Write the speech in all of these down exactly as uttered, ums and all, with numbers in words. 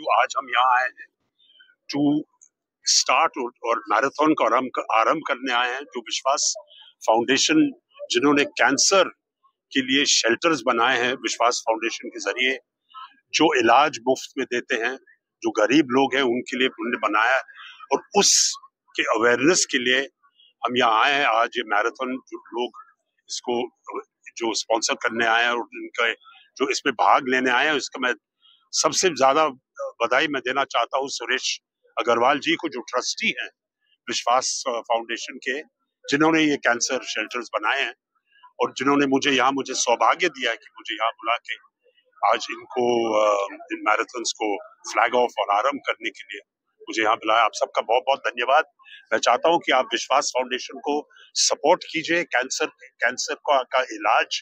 You. आज हम यहाँ आए हैं टू स्टार्ट और मैराथन का आरंभ आरंभ करने आए हैं। जो विश्वास फाउंडेशन, जिन्होंने कैंसर के लिए शेल्टर्स बनाए हैं विश्वास फाउंडेशन के जरिए, जो इलाज मुफ्त में देते हैं, जो गरीब लोग हैं उनके लिए उन्होंने बनाया, और उस के अवेयरनेस के लिए हम यहाँ आए हैं। आज ये मैराथन जो लोग इसको जो स्पॉन्सर करने आए हैं और उनका जो इसमें भाग लेने आए हैं, इसका मैं सबसे ज्यादा बधाई मैं देना चाहता हूँ सुरेश अग्रवाल जी को, जो ट्रस्टी हैं विश्वास फाउंडेशन के, जिन्होंने ये कैंसर शेल्टर्स बनाए हैं और जिन्होंने मुझे यहाँ मुझे सौभाग्य दिया है कि मुझे यहाँ बुला के आज इनको इन मैराथन्स को फ्लैग ऑफ और आरंभ करने के लिए मुझे यहाँ बुलाया। आप सबका बहुत बहुत धन्यवाद। मैं चाहता हूँ कि आप विश्वास फाउंडेशन को सपोर्ट कीजिए। कैंसर कैंसर का, का इलाज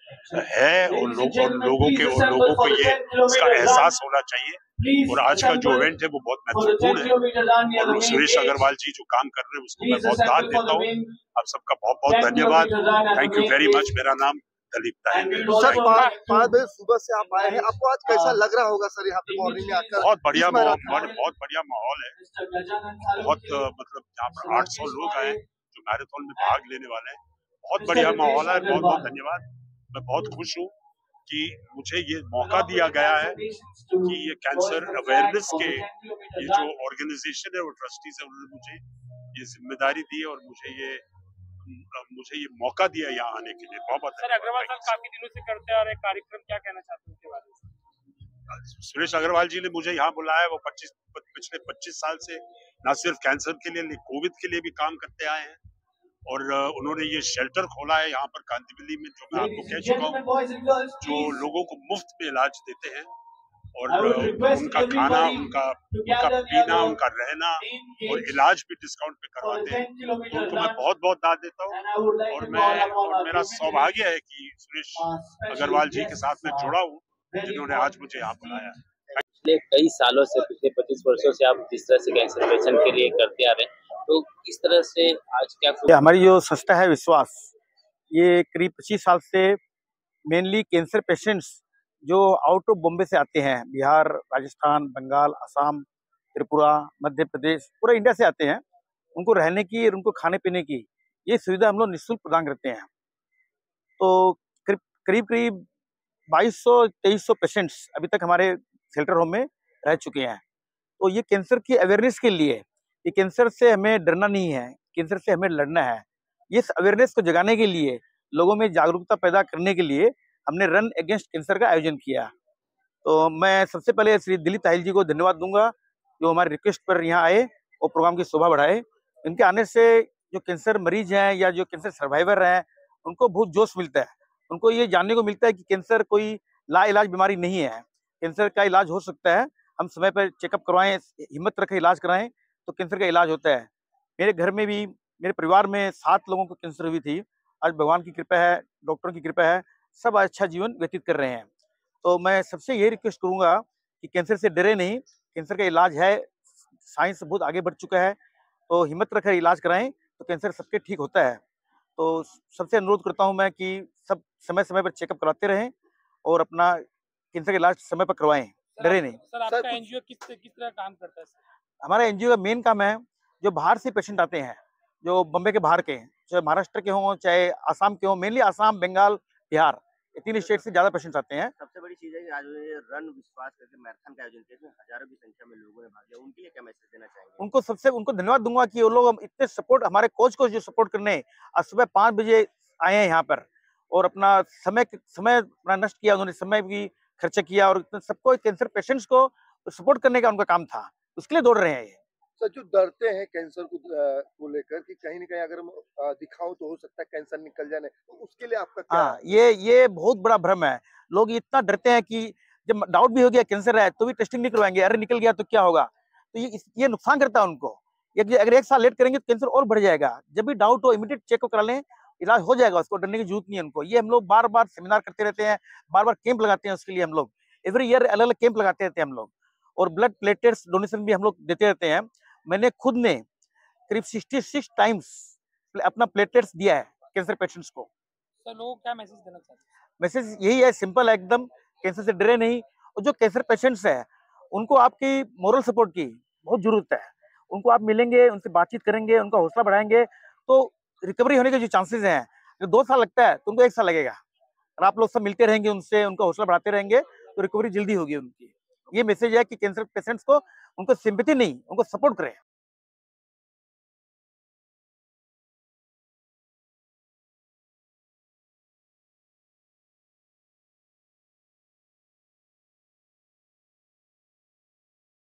है और लोग और लोगों के और लोगों को ये इसका एहसास होना चाहिए, और आज का जो इवेंट है वो बहुत महत्वपूर्ण है, और सुरेश अग्रवाल जी जो काम कर रहे हैं उसको मैं बहुत दाद देता हूँ। आप सबका बहुत बहुत धन्यवाद। Thank you very much. मेरा नाम दलीप ताहिर है। सर, पाँच बजे सुबह से आप आए हैं, आपको आज कैसा लग रहा होगा सर यहाँ पे मॉर्निंग में आकर? बहुत बढ़िया माहौल, बहुत बढ़िया माहौल है। बहुत मतलब यहाँ पर आठ सौ लोग आए जो मैराथन में भाग लेने वाले हैं। बहुत बढ़िया माहौल है। बहुत बहुत धन्यवाद। मैं बहुत खुश हूँ कि मुझे ये मौका दिया गया है कि ये कैंसर अवेयरनेस के ये जो ऑर्गेनाइजेशन है वो ट्रस्टीज है, उन्होंने मुझे ये जिम्मेदारी दी है और मुझे ये मुझे ये मौका दिया यहाँ आने के लिए। बहुत बहुत सर, अग्रवाल साहब काफी दिनों से करते आ रहे कार्यक्रम, क्या कहना चाहते हैं उसके बारे में? सुरेश अग्रवाल जी ने मुझे यहाँ बुलाया। वो पच्चीस पिछले पच्चीस साल से न सिर्फ कैंसर के लिए, कोविड के लिए भी काम करते आए हैं, और उन्होंने ये शेल्टर खोला है यहाँ पर कांदिवली में, जो मैं आपको कह चुका हूँ, जो लोगों को मुफ्त में इलाज देते हैं, और उनका खाना, उनका उनका पीना, उनका रहना और इलाज भी डिस्काउंट पे करवाते हैं। तो उनको मैं बहुत बहुत दाद देता हूँ, और मैं और मेरा सौभाग्य है कि सुरेश अग्रवाल जी के साथ मैं जुड़ा हूँ, जिन्होंने आज मुझे यहाँ बुलाया। पिछले कई सालों से, पिछले पच्चीस वर्षों से आप जिस तरह से कैंसर पेशेंट के लिए करते आ रहे हैं, तो इस तरह से आज क्या हमारी जो संस्था है विश्वास, ये करीब पच्चीस साल से मेनली कैंसर पेशेंट्स जो आउट ऑफ बॉम्बे से आते हैं, बिहार, राजस्थान, बंगाल, असम, त्रिपुरा, मध्य प्रदेश, पूरा इंडिया से आते हैं, उनको रहने की और उनको खाने पीने की ये सुविधा हम लोग निःशुल्क प्रदान करते हैं। तो करीब करीब करीब बाईस सौ तेईस सौ पेशेंट्स अभी तक हमारे शेल्टर होम में रह चुके हैं। तो ये कैंसर की अवेयरनेस के लिए, ये कैंसर से हमें डरना नहीं है, कैंसर से हमें लड़ना है। इस अवेयरनेस को जगाने के लिए, लोगों में जागरूकता पैदा करने के लिए हमने रन अगेंस्ट कैंसर का आयोजन किया। तो मैं सबसे पहले श्री दिलीप ताहिल जी को धन्यवाद दूंगा, जो हमारे रिक्वेस्ट पर यहाँ आए और प्रोग्राम की शोभा बढ़ाए। इनके आने से जो कैंसर मरीज हैं या जो कैंसर सर्वाइवर हैं, उनको बहुत जोश मिलता है। उनको ये जानने को मिलता है कि कैंसर कोई लाइलाज बीमारी नहीं है, कैंसर का इलाज हो सकता है। हम समय पर चेकअप करवाएं, हिम्मत रखें, इलाज कराएं, तो कैंसर का इलाज होता है। मेरे घर में भी, मेरे परिवार में सात लोगों को कैंसर हुई थी। आज भगवान की कृपा है, डॉक्टरों की कृपा है, सब अच्छा जीवन व्यतीत कर रहे हैं। तो मैं सबसे यही रिक्वेस्ट करूंगा कि कैंसर से डरे नहीं, कैंसर का इलाज है, साइंस बहुत आगे बढ़ चुका है, तो हिम्मत रखकर इलाज कराएं, तो कैंसर सबके ठीक होता है। तो सबसे अनुरोध करता हूं मैं कि सब समय समय पर चेकअप कराते रहें और अपना कैंसर का इलाज समय पर करवाएं, डरे नहीं। सर, आपका एनजीओ किस किस तरह काम करता है? हमारा एनजीओ का मेन काम है, जो बाहर से पेशेंट आते हैं, जो बम्बे के बाहर के, चाहे महाराष्ट्र के हों, चाहे आसाम के हों, मेनली आसाम, बंगाल, बिहार, ये तीन स्टेट से ज्यादा पेशेंट्स आते हैं। सबसे बड़ी चीज है कि आज ये रन विश्वास करके मैराथन का आयोजन किया, इसमें हजारों की संख्या में लोगों ने भाग लिया। उनके लिए क्या मैसेज देना चाहेंगे? उनको सबसे उनको धन्यवाद दूंगा कि वो लोग इतने सपोर्ट, हमारे कोच को जो सपोर्ट करने आज सुबह पाँच बजे आए हैं यहाँ पर, और अपना समय समय अपना नष्ट किया, उन्होंने समय भी खर्चा किया, और सबको कैंसर पेशेंट्स को सपोर्ट करने का उनका काम था, उसके लिए दौड़ रहे हैं ये। सर, जो डरते हैं कैंसर को को लेकर कि कहीं न कहीं अगर हम दिखाऊं तो हो सकता है कैंसर निकल जाए, तो उसके लिए आपका क्या? हाँ, ये ये बहुत बड़ा भ्रम है। लोग इतना डरते हैं कि जब डाउट भी हो गया कैंसर है तो भी टेस्टिंग नहीं करवाएंगे, अरे निकल गया तो क्या होगा। तो ये ये नुकसान करता है उनको। ये अगर एक साल लेट करेंगे तो कैंसर और बढ़ जाएगा। जब भी डाउट हो इमीडिएट चेकअप करा लें, इलाज हो जाएगा, उसको डरने की जरूरत नहीं है उनको। ये हम लोग बार बार सेमिनार करते रहते हैं, बार बार कैंप लगाते हैं, उसके लिए हम लोग एवरी ईयर अलग अलग कैंप लगाते रहते हैं हम लोग, और ब्लड प्लेटलेट्स डोनेशन भी हम लोग देते रहते हैं। मैंने खुद ने करीब छियासठ टाइम्स अपना प्लेटलेट्स दिया है कैंसर पेशेंट्स को। तो लोग क्या मैसेज देना चाहते हैं? मैसेज यही है, सिंपल है एकदम, कैंसर से डरे नहीं। और जो कैंसर पेशेंट्स है उनको आपकी मोरल सपोर्ट की बहुत जरूरत है। उनको आप मिलेंगे, उनसे बातचीत करेंगे, उनका हौसला बढ़ाएंगे तो रिकवरी होने के जो चांसेस हैं, अगर दो साल लगता है तो उनको एक साल लगेगा। और आप लोग सब मिलते रहेंगे, उनसे उनका हौसला बढ़ाते रहेंगे तो रिकवरी जल्दी होगी उनकी। ये मैसेज है कि कैंसर पेशेंट्स को उनको सिंपैथी नहीं, उनको सपोर्ट करें।